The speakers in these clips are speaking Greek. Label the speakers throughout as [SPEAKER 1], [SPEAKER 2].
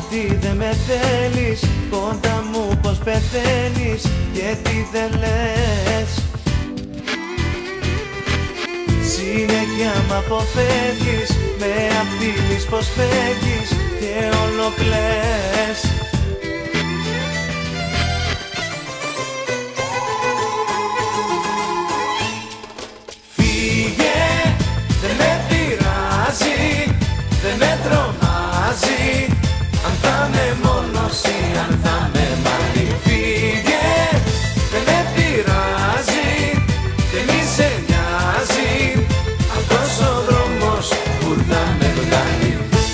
[SPEAKER 1] ότι δεν με θέλεις, κοντά μου πως πεθαίνεις και τι δεν λες. Συνέχεια μ' αποφεύγεις, με απειλείς πως φεύγεις και όλο κλαις. Φύγε, δεν με πειράζει, δεν με τρομάζει, αν θα με μόνος ή αν θα με μαζί. Φύγε, δεν με πειράζει και μη σε νοιάζει αυτός ο δρόμος που θα με βγάλει.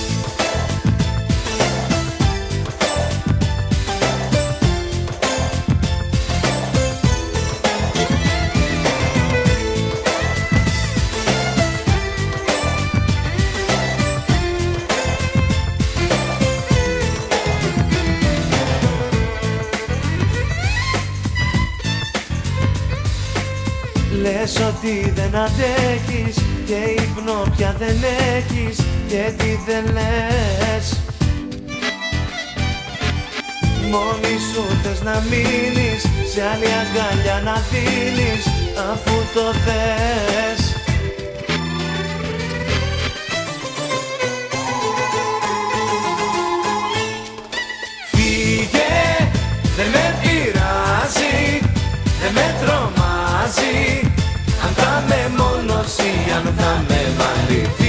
[SPEAKER 1] Λες ότι δεν αντέχεις και ύπνο πια δεν έχεις και τι δεν λες. Μόνη σου θες να μείνεις, σε άλλη αγκαλιά να δίνεις αφού το θες. Φύγε, δεν με πειράζει, δεν με τρομάζει, αν θα με μόνος ή αν θα με βάλει.